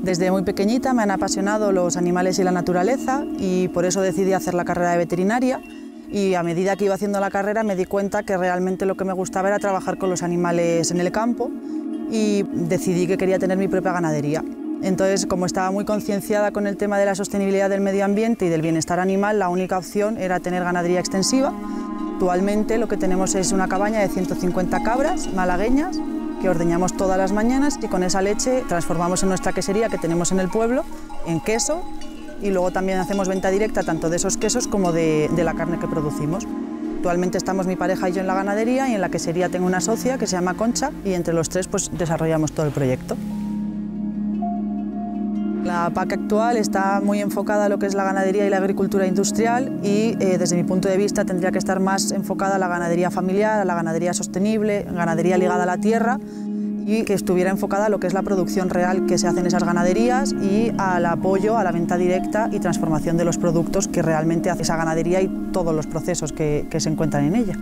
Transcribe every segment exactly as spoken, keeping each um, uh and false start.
Desde muy pequeñita me han apasionado los animales y la naturaleza y por eso decidí hacer la carrera de veterinaria. Y a medida que iba haciendo la carrera me di cuenta que realmente lo que me gustaba era trabajar con los animales en el campo y decidí que quería tener mi propia ganadería. Entonces, como estaba muy concienciada con el tema de la sostenibilidad del medio ambiente y del bienestar animal, la única opción era tener ganadería extensiva. Actualmente lo que tenemos es una cabaña de ciento cincuenta cabras malagueñas que ordeñamos todas las mañanas y con esa leche transformamos en nuestra quesería que tenemos en el pueblo en queso. Y luego también hacemos venta directa tanto de esos quesos como de, de la carne que producimos. Actualmente estamos mi pareja y yo en la ganadería y en la quesería tengo una socia que se llama Concha y entre los tres pues, desarrollamos todo el proyecto. La P A C actual está muy enfocada a lo que es la ganadería y la agricultura industrial y eh, desde mi punto de vista tendría que estar más enfocada a la ganadería familiar, a la ganadería sostenible, ganadería ligada a la tierra, y que estuviera enfocada a lo que es la producción real que se hace en esas ganaderías y al apoyo a la venta directa y transformación de los productos que realmente hace esa ganadería y todos los procesos que, que se encuentran en ella.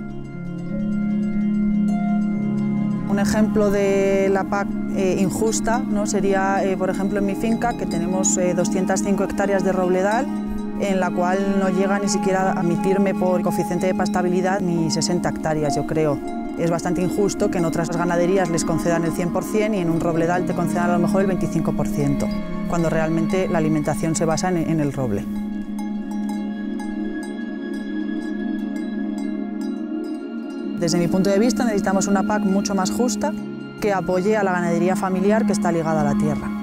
Un ejemplo de la P A C eh, injusta, ¿no? sería, eh, por ejemplo, en mi finca, que tenemos eh, doscientas cinco hectáreas de robledal, en la cual no llega ni siquiera a admitirme por coeficiente de pastabilidad ni sesenta hectáreas, yo creo. Es bastante injusto que en otras ganaderías les concedan el cien por cien y en un robledal te concedan a lo mejor el veinticinco por ciento, cuando realmente la alimentación se basa en, en el roble. Desde mi punto de vista necesitamos una P A C mucho más justa que apoye a la ganadería familiar que está ligada a la tierra.